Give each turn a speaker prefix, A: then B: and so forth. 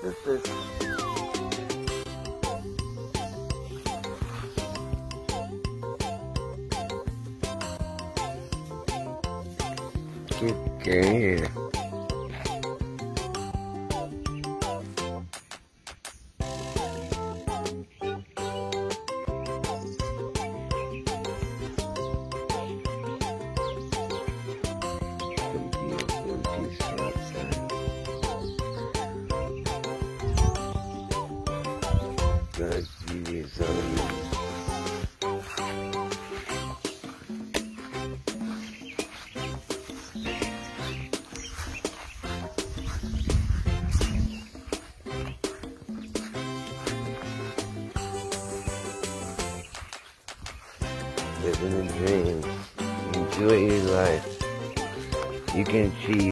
A: Okay. God's beauty is on you. Living a dream. Enjoy your life. You can achieve